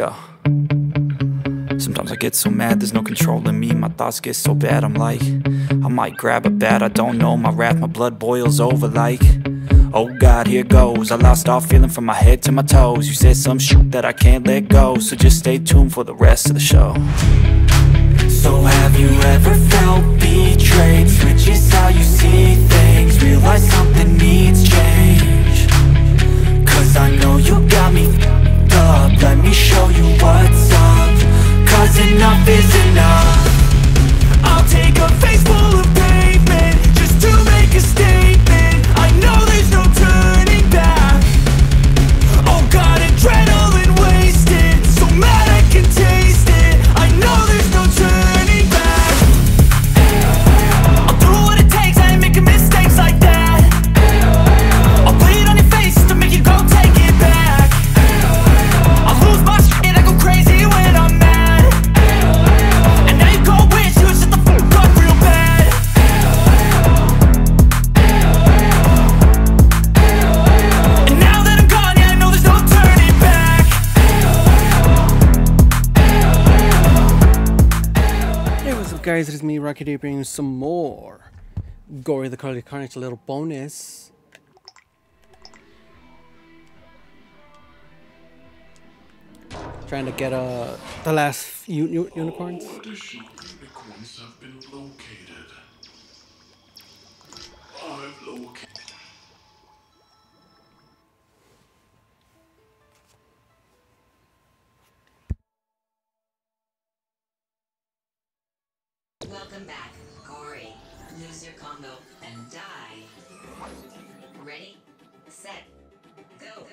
Yeah. Sometimes I get so mad, there's no controlling me. My thoughts get so bad, I'm like, I might grab a bat, I don't know. My wrath, my blood boils over like, oh God, here goes. I lost all feeling from my head to my toes. You said some shit that I can't let go, so just stay tuned for the rest of the show. So have you ever felt betrayed? Switches how you see things, realize something needs change. Cause I know you got me f***ed up. Let me show you what's up. Cause enough is enough. I'll take a face full of pavement just to make a statement. I know there's no turning back. Oh God, adrenaline wasted, so mad I can taste it. I know there's no turning back. I'll do what it takes, I ain't making mistakes like that. I'll put it on your face to make you go take it back. I'll lose my shit, I go crazy when I'm mad. And now you go wish you would shut the fuck up real bad. And now that I'm gone, yeah, I know there's no turning back. Hey, what's up guys, it is me, Rocky D, bringing you some more Gory the Cowardly Carnage, a little bonus. Trying to get the last unicorns. All additional unicorns have been located. I've located. Welcome back, Gory. Lose your combo and die. Ready, set, go.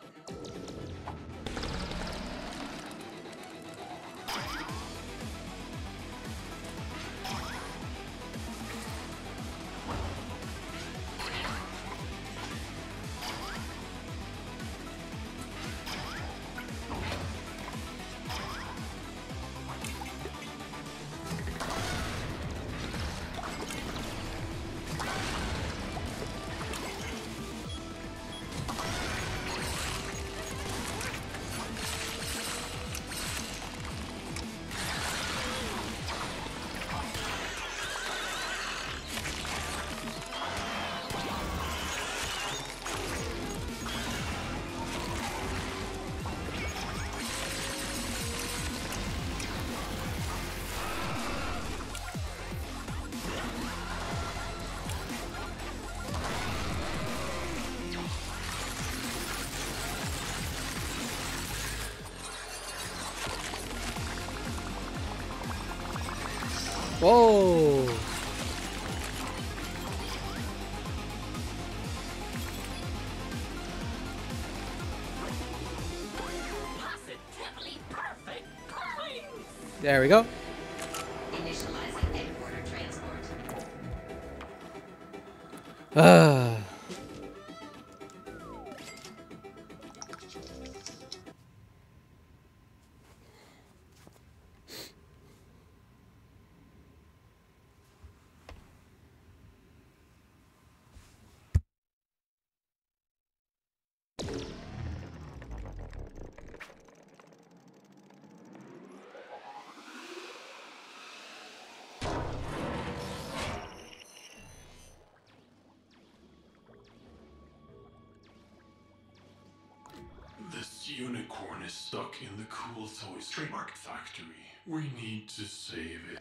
Whoa! Positively perfect coins. There we go. Initializing headquarter transport. This unicorn is stuck in the Cool Toys trademark factory. We need to save it.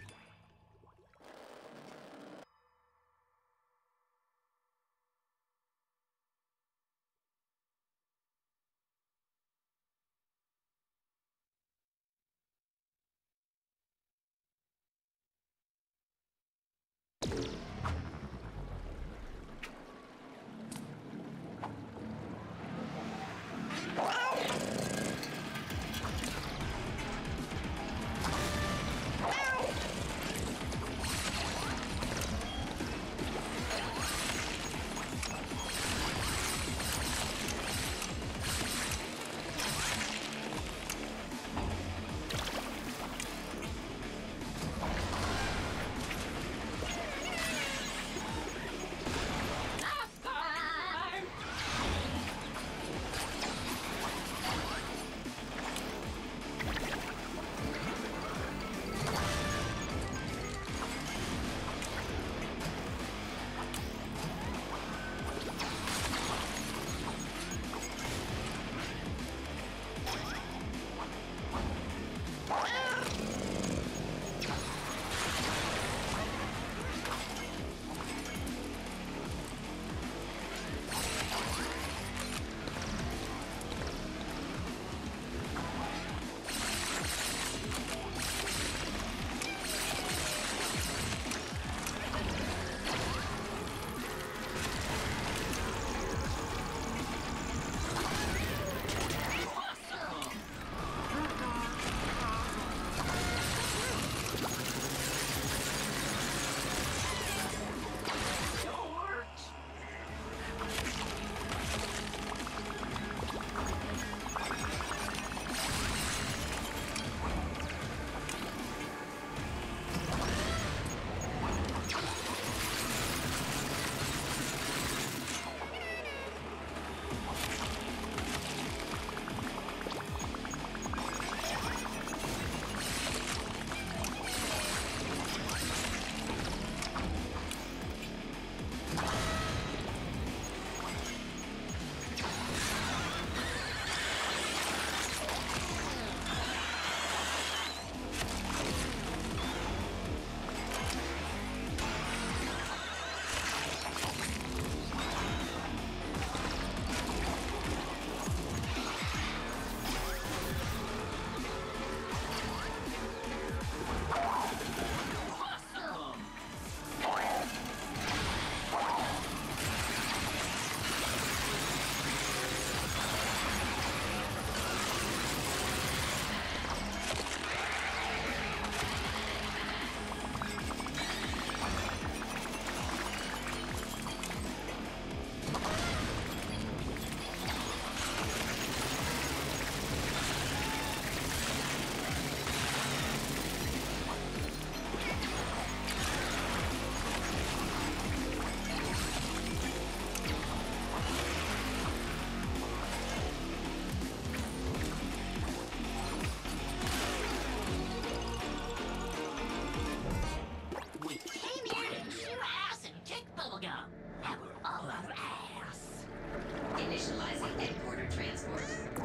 of ass. Initializing headquarter transport.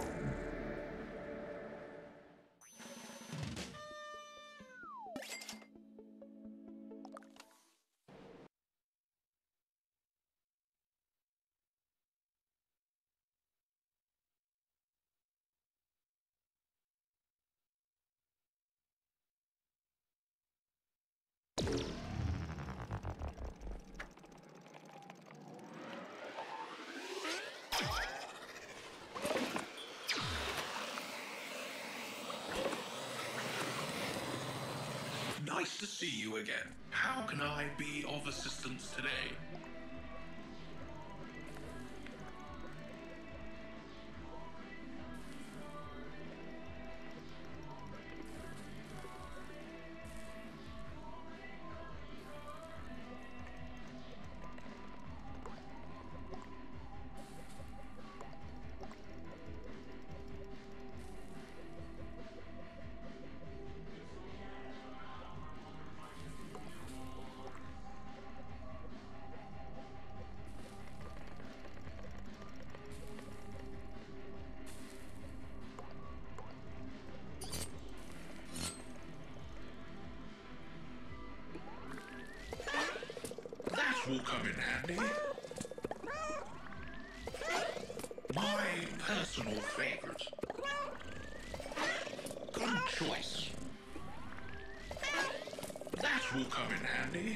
Nice to see you again. How can I be of assistance today? Will come in handy. My personal favorite. Good choice. That will come in handy.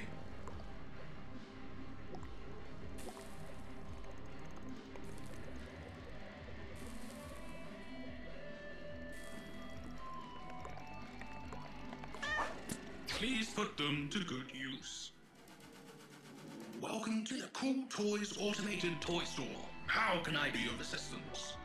Please put them to good use. Welcome to the Cool Toys Automated Toy Store. How can I be of assistance?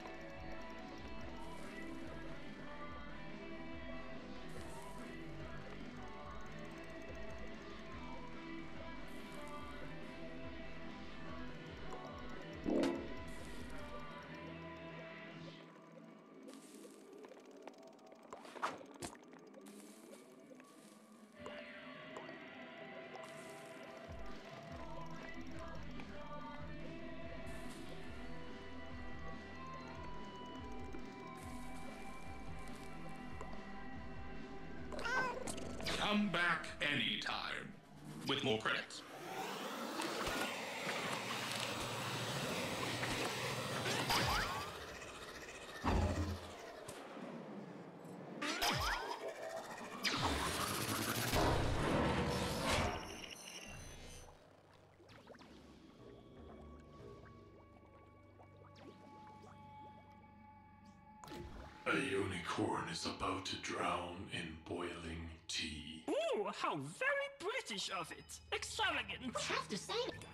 Come back anytime with more credits. A unicorn is about to drown in boiling tea. Ooh, how very British of it! Extravagant! Have to say it.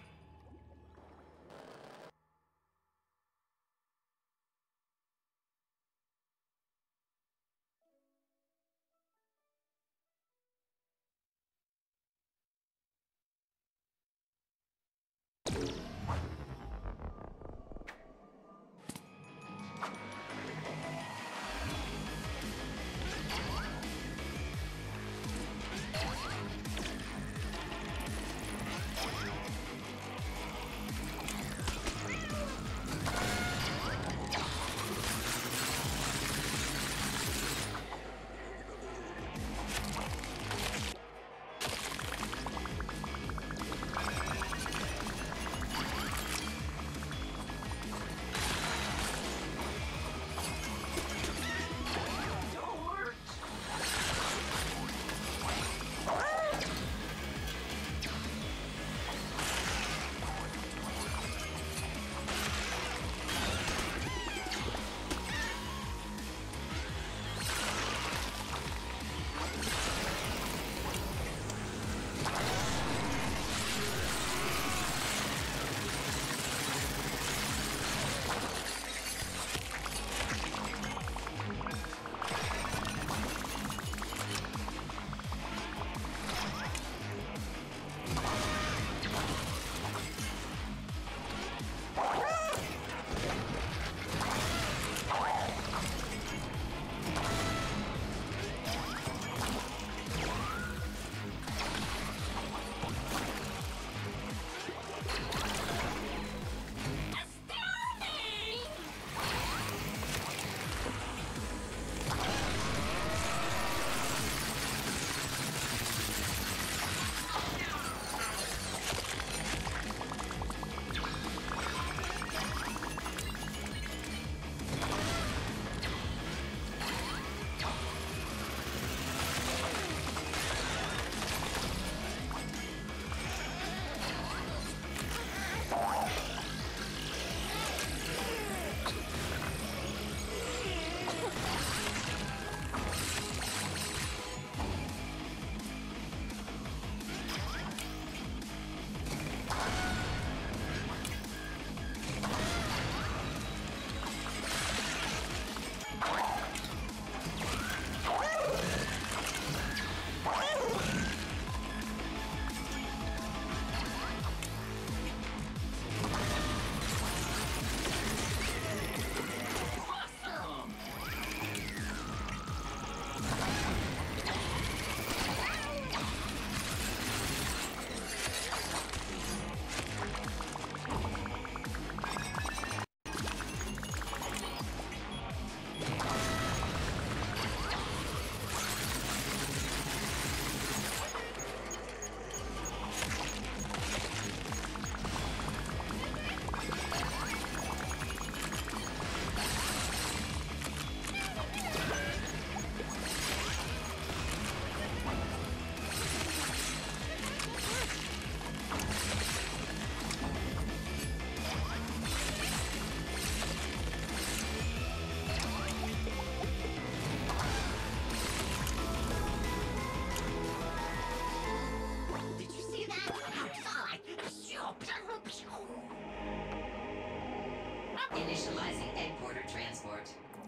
Initializing headquarter transport.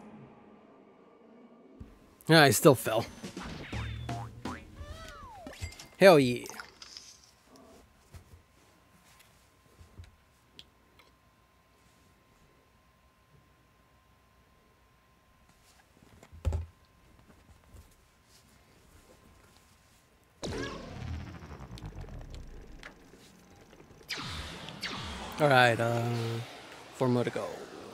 Yeah, I still fell. Hell yeah. Alright, 4 more to go.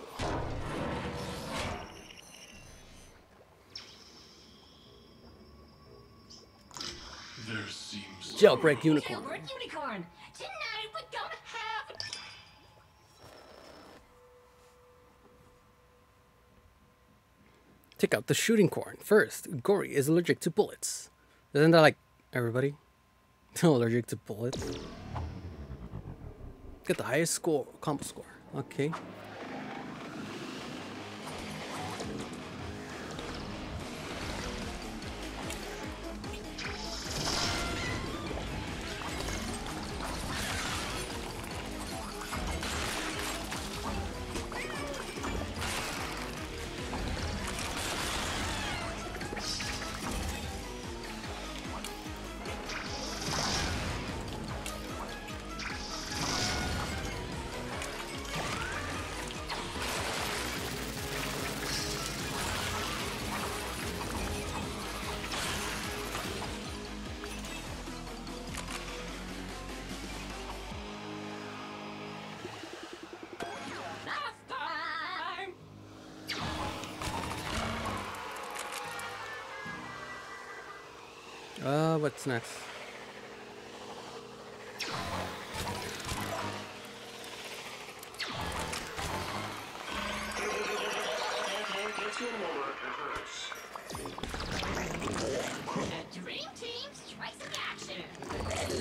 There seems Jailbreak unicorn. Jailbreak unicorn! Tonight we're gonna have... Take out the shooting corn. First, Gory is allergic to bullets. Isn't that like everybody? Allergic to bullets. Get the highest score, combo score. Okay. What's next? The Dream Team strikes in action!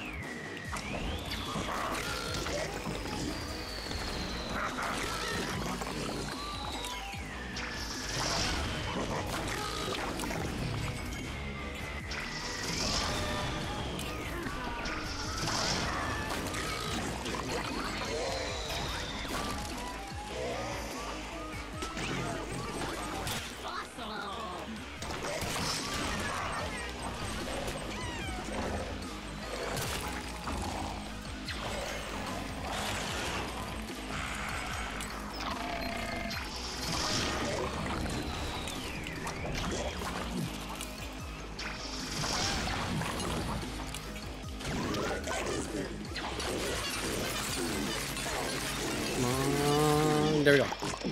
There we go.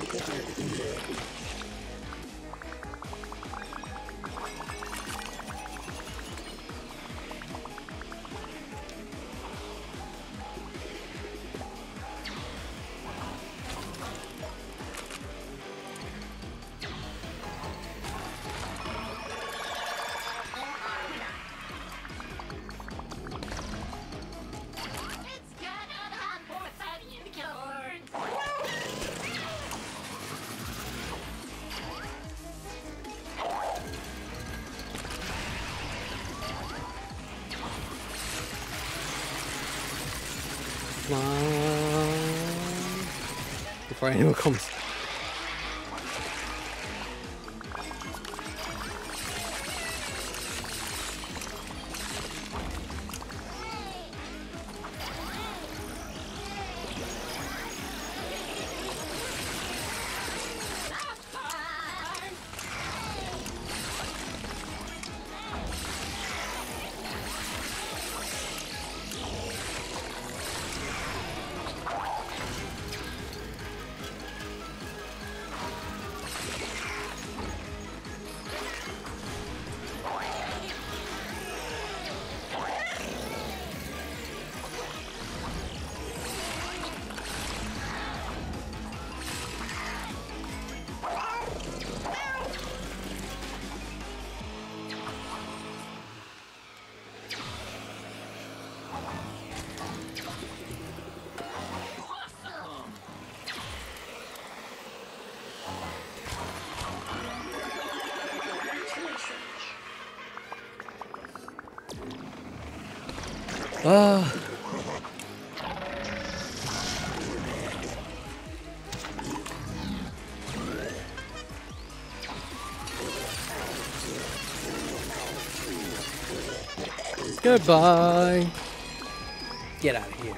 It's gonna have more fun unicorns! Come on. Before anyone comes. Goodbye. Get out of here.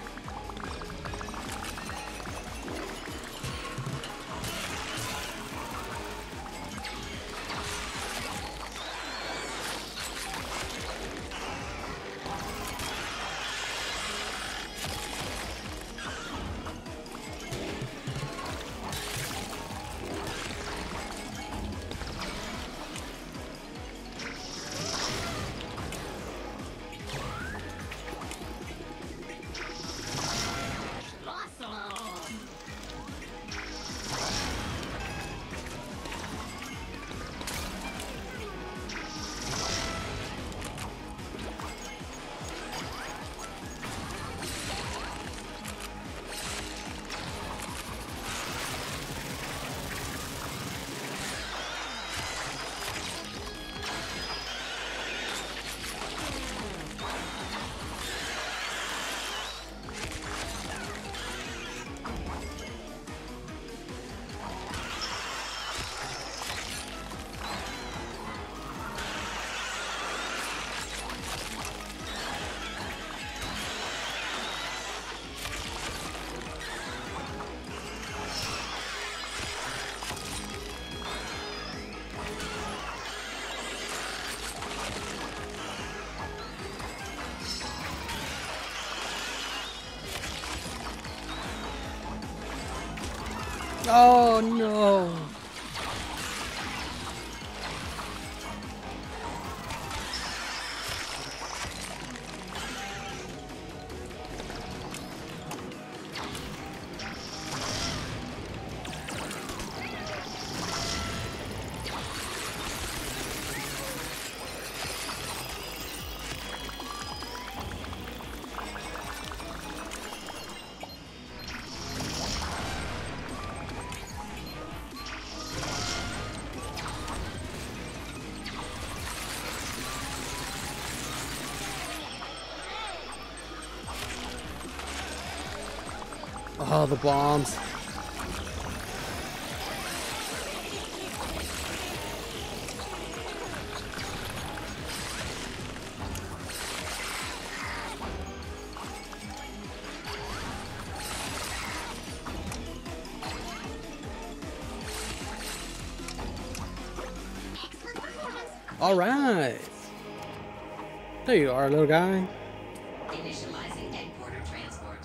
Oh no! Oh, the bombs. All right. There you are, little guy. Initializing headquarter transport.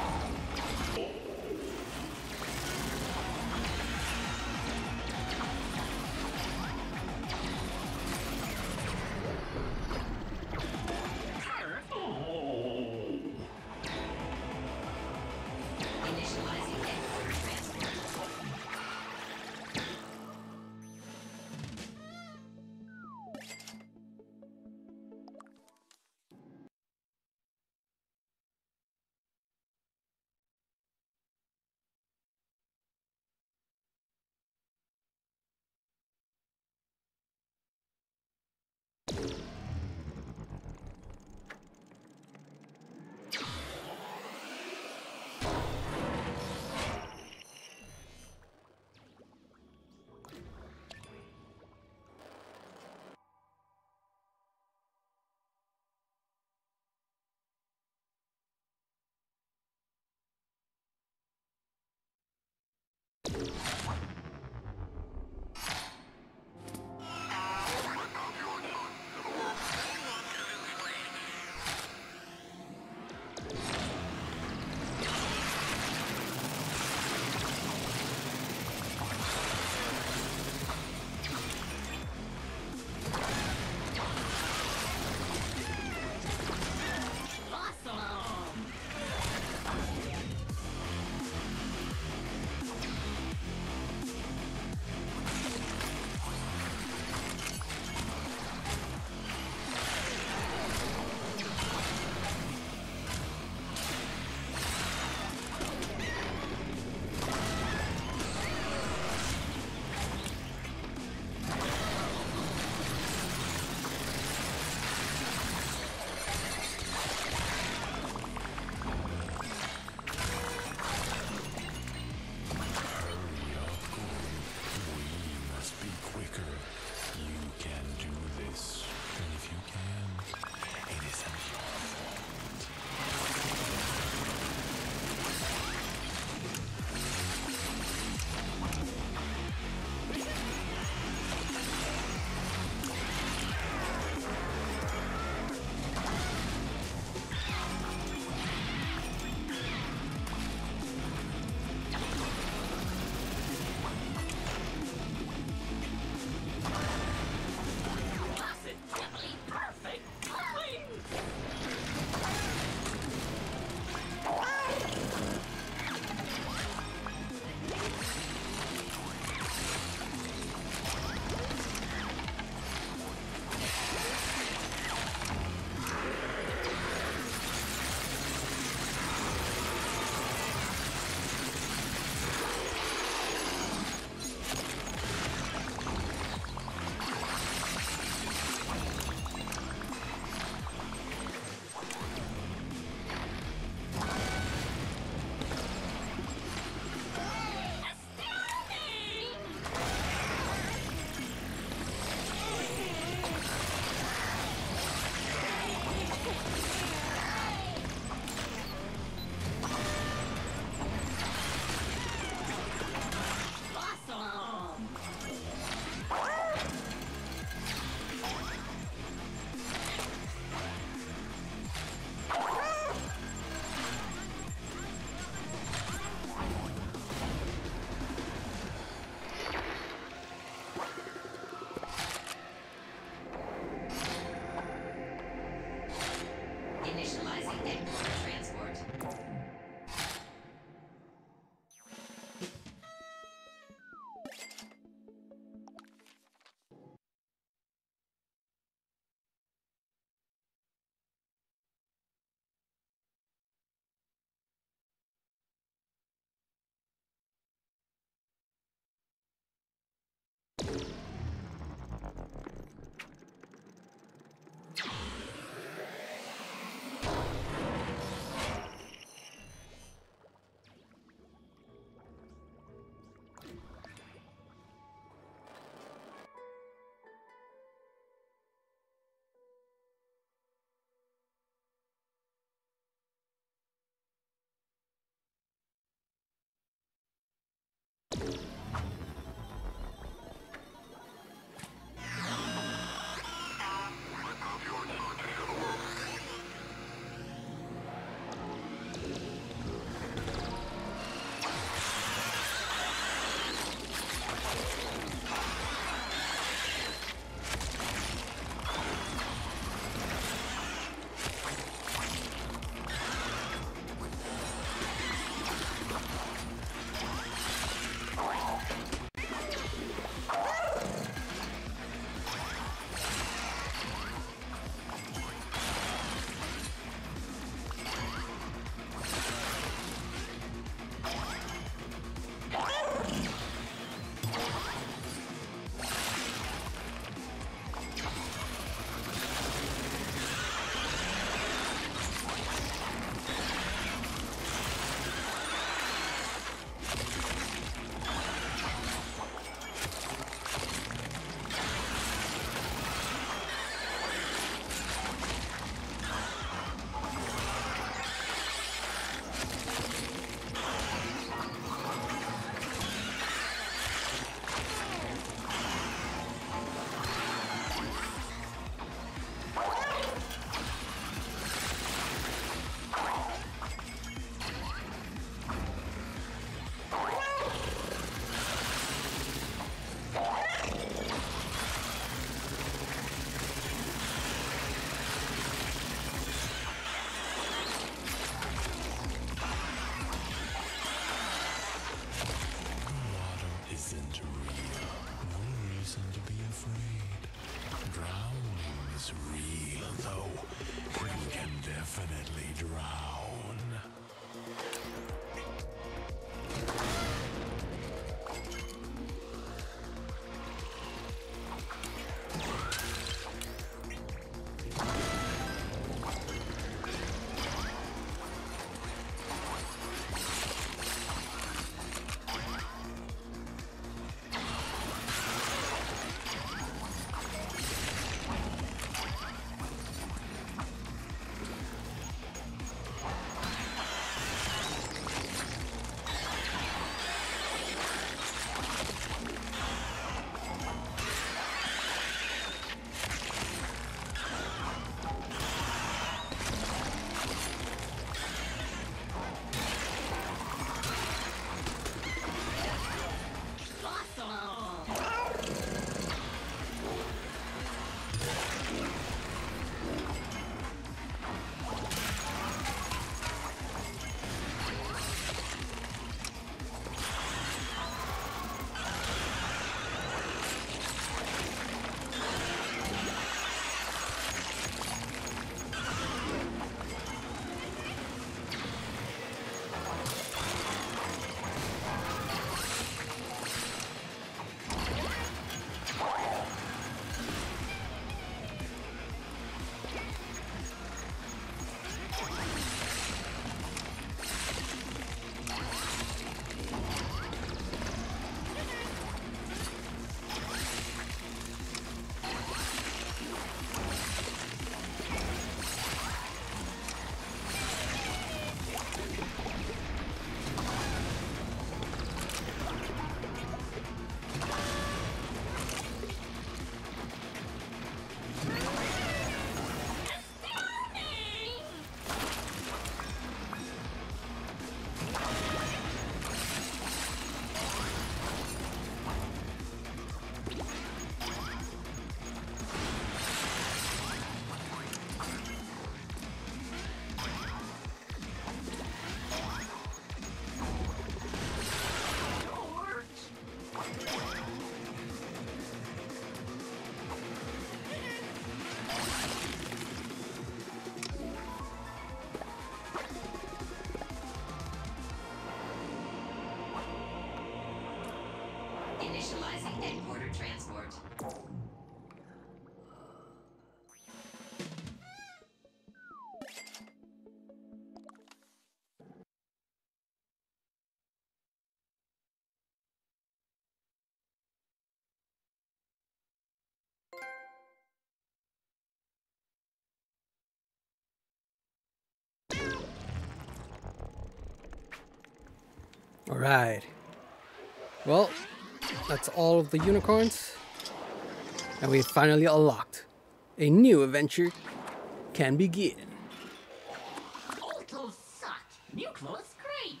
Alright. Well, that's all of the unicorns. And we finally unlocked. A new adventure can begin. Old clothes sucked. New clothes great.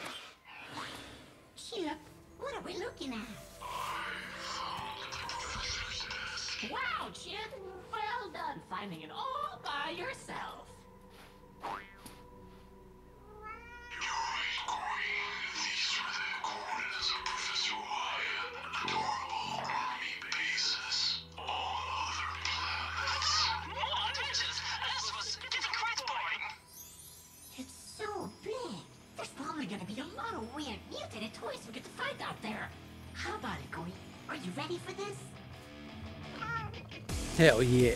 Chip, what are we looking at? Wow, Chip. Well done finding it all by yourself. These are the coordinates of Professor Wyatt. Adorable army bases on other planets. More adventures! This was getting quite boring. It's so big. There's probably gonna be a lot of weird mutated toys we get to find out there. How about it, Gory? Are you ready for this? Hell yeah.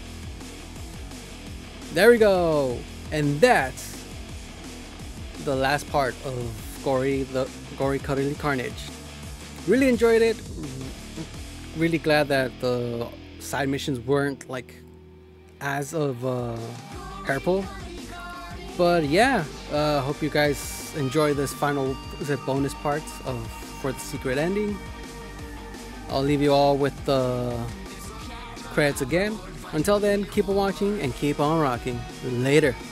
There we go. And that's the last part of the Gory Cuddly Carnage. Really enjoyed it. Really glad that the side missions weren't like as of purple. But yeah, hope you guys enjoy this final bonus parts for the secret ending. I'll leave you all with the credits again. Until then, keep on watching and keep on rocking. Later.